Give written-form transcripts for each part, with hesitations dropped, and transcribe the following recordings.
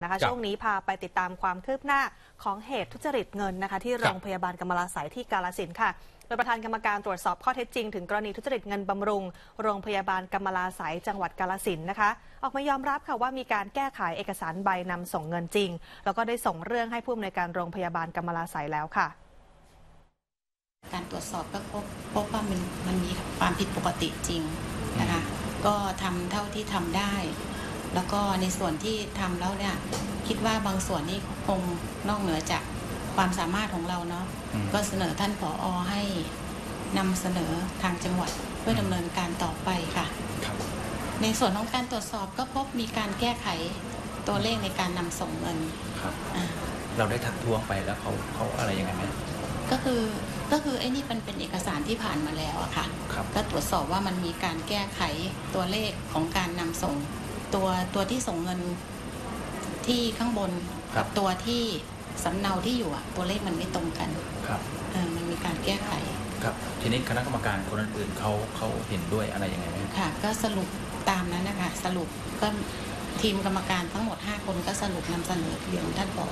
นะคะช่วงนี้พาไปติดตามความคืบหน้าของเหตุทุจริตเงินนะคะที่โรงพยาบาลกำมะลาไสยที่กาฬสินธุ์ค่ะโดยประธานกรรมการตรวจสอบข้อเท็จจริงถึงกรณีทุจริตเงินบำรุงโรงพยาบาลกำมะลาไสยจังหวัดกาฬสินธุ์นะคะออกมายอมรับค่ะว่ามีการแก้ไขเอกสารใบนำส่งเงินจริงแล้วก็ได้ส่งเรื่องให้ผู้อำนวยการโรงพยาบาลกำมะลาไสยแล้วค่ะการตรวจสอบก็พบว่ามันมีความผิดปกติจริงนะคะก็ทำเท่าที่ทำได้แล้วก็ในส่วนที่ทำแล้วเนี่ยคิดว่าบางส่วนนี้คงนอกเหนือจากความสามารถของเราเนาะก็เสนอท่านผอ.ให้นำเสนอทางจังหวัดเพื่อดำเนินการต่อไปค่ะในส่วนของการตรวจสอบก็พบมีการแก้ไขตัวเลขในการนำส่งเงินเราได้ทักท้วงไปแล้วเขาอะไรยังไงไหมก็คือไอ้นี่เป็นเอกสารที่ผ่านมาแล้วอะค่ะก็ตรวจสอบว่ามันมีการแก้ไขตัวเลขของการนำส่งตัวที่ส่งเงินที่ข้างบนกับตัวที่สำเนาที่อยู่อะตัวเลขมันไม่ตรงกันมันมีการแก้ไขครับทีนี้คณะกรรมการคนอื่นๆเขาเห็นด้วยอะไรยังไงไหมค่ะก็สรุปตามนั้นนะคะสรุปก็ทีมกรรมการทั้งหมด5คนก็สรุปนำเสนอเพียงท่านผอ.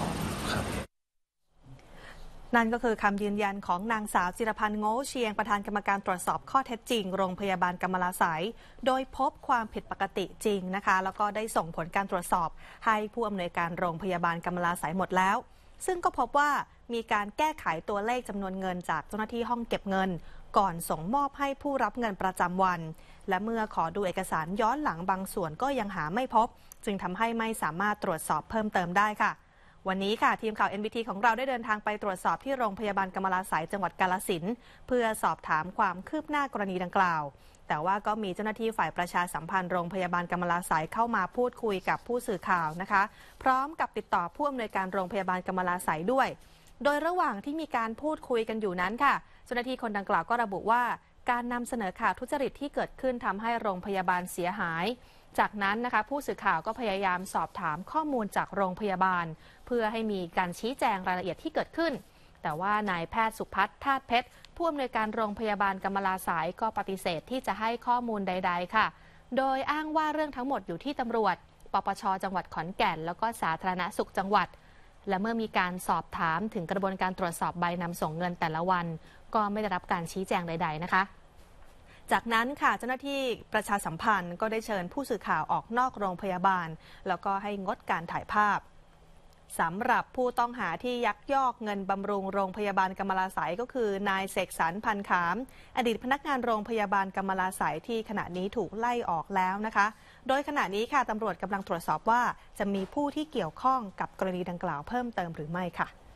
นั่นก็คือคำยืนยันของนางสาวจิรพันธ์โง่เชียงประธานกรรมการตรวจสอบข้อเท็จจริงโรงพยาบาลกำมะลาไสยโดยพบความผิดปกติจริงนะคะแล้วก็ได้ส่งผลการตรวจสอบให้ผู้อำนวยการโรงพยาบาลกำมะลาไสยหมดแล้วซึ่งก็พบว่ามีการแก้ไขตัวเลขจำนวนเงินจากเจ้าหน้าที่ห้องเก็บเงินก่อนส่งมอบให้ผู้รับเงินประจำวันและเมื่อขอดูเอกสารย้อนหลังบางส่วนก็ยังหาไม่พบจึงทำให้ไม่สามารถตรวจสอบเพิ่มเติมได้ค่ะวันนี้ค่ะทีมข่าว NBT ของเราได้เดินทางไปตรวจสอบที่โรงพยาบาลกำมะลาไสยจังหวัดกาฬสินธุ์เพื่อสอบถามความคืบหน้ากรณีดังกล่าวแต่ว่าก็มีเจ้าหน้าที่ฝ่ายประชาสัมพันธ์โรงพยาบาลกำมะลาไสยเข้ามาพูดคุยกับผู้สื่อข่าวนะคะพร้อมกับติดต่อผู้อำนวยการโรงพยาบาลกำมะลาไสยด้วยโดยระหว่างที่มีการพูดคุยกันอยู่นั้นค่ะเจ้าหน้าที่คนดังกล่าวก็ระบุว่าการนำเสนอข่าวทุจริตที่เกิดขึ้นทำให้โรงพยาบาลเสียหายจากนั้นนะคะผู้สื่อข่าวก็พยายามสอบถามข้อมูลจากโรงพยาบาลเพื่อให้มีการชี้แจงรายละเอียดที่เกิดขึ้นแต่ว่านายแพทย์สุพัฒน์ธาตุเพชรผู้อำนวยการโรงพยาบาลกำมะลาไสยก็ปฏิเสธที่จะให้ข้อมูลใดๆค่ะโดยอ้างว่าเรื่องทั้งหมดอยู่ที่ตำรวจปปช.จังหวัดขอนแก่นแล้วก็สาธารณสุขจังหวัดและเมื่อมีการสอบถามถึงกระบวนการตรวจสอบใบนำส่งเงินแต่ละวันก็ไม่ได้รับการชี้แจงใดๆนะคะจากนั้นค่ะเจ้าหน้าที่ประชาสัมพันธ์ก็ได้เชิญผู้สื่อข่าวออกนอกโรงพยาบาลแล้วก็ให้งดการถ่ายภาพสำหรับผู้ต้องหาที่ยักยอกเงินบำรุงโรงพยาบาลกำมะลาไสยก็คือนายเสกสรรพันขามอดีตพนักงานโรงพยาบาลกำมะลาไสยที่ขณะนี้ถูกไล่ออกแล้วนะคะโดยขณะนี้ค่ะตำรวจกำลังตรวจสอบว่าจะมีผู้ที่เกี่ยวข้องกับกรณีดังกล่าวเพิ่มเติมหรือไม่ค่ะ